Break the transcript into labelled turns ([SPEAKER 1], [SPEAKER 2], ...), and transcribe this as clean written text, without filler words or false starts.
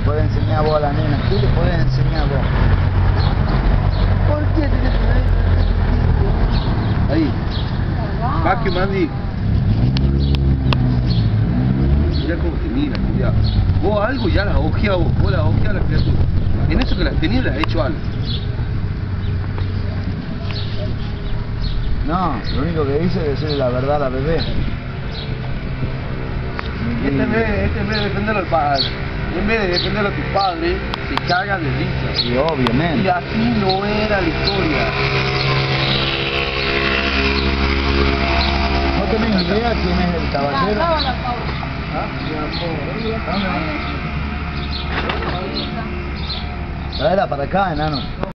[SPEAKER 1] podés enseñar vos a la nena? ¿Qué le podés enseñar vos? ¿Por qué tenés que ver?
[SPEAKER 2] Ahí. Va que Mandy. Mirá cómo te mira, cuidado. Vos algo ya las ojeas vos las ojeas a las criaturas. En eso que las tenías las has hecho algo.
[SPEAKER 1] No, lo único que dice es decirle la verdad a la bebé.
[SPEAKER 2] Este en vez de defenderlo al padre, en vez de defenderlo a tu padre, se caga de risa.
[SPEAKER 1] Y obviamente.
[SPEAKER 2] Y así no era la historia.
[SPEAKER 1] ¿No tenés idea quién es el caballero? Traela para acá, enano.